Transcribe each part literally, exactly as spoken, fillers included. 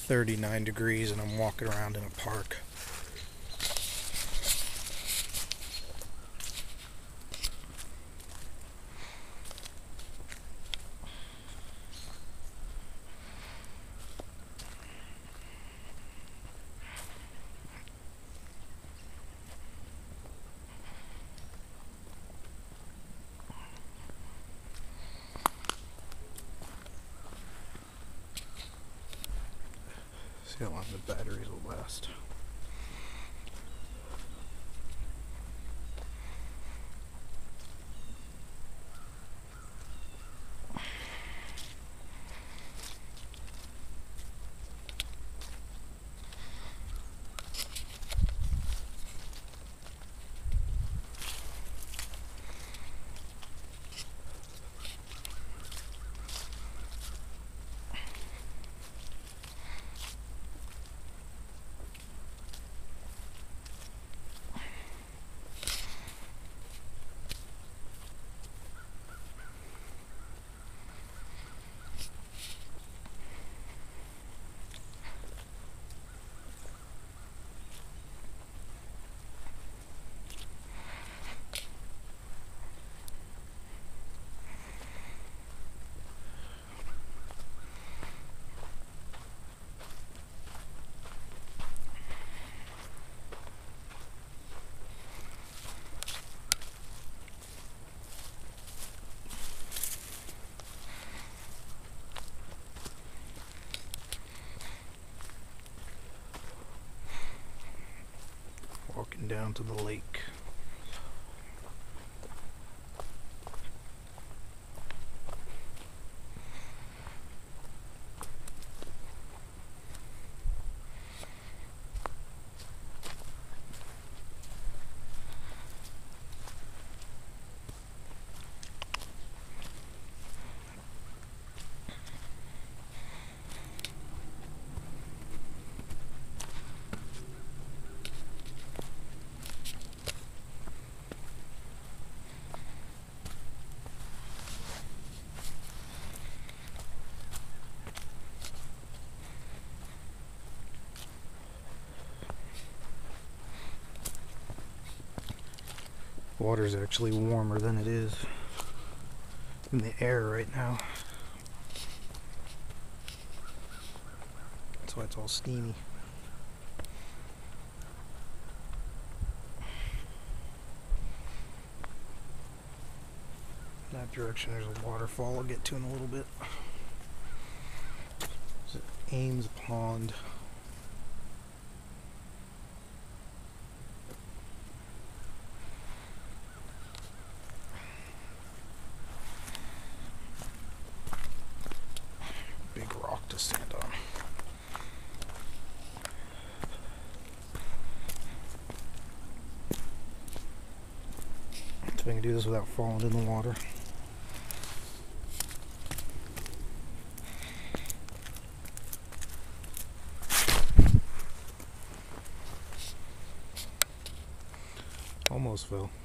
thirty-nine degrees and I'm walking around in a park. See how long the batteries will last. Walking down to the lake. Water's actually warmer than it is in the air right now. That's why it's all steamy. In that direction there's a waterfall I'll get to in a little bit. It's Ames Pond. Big rock to stand on. See if I can do this without falling in the water. Almost fell.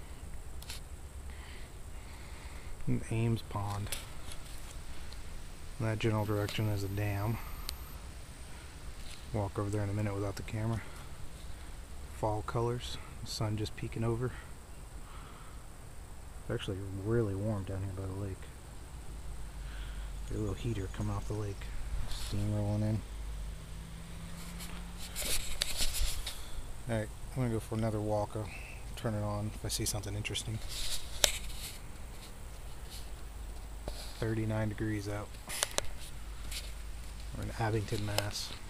In Ames Pond. In that general direction is a dam. Walk over there in a minute without the camera. Fall colors. The sun just peeking over. It's actually really warm down here by the lake. There's a little heater coming off the lake. Steam rolling in. Alright, I'm gonna go for another walk. I'll turn it on if I see something interesting. thirty-nine degrees out. We're in Abington, Mass.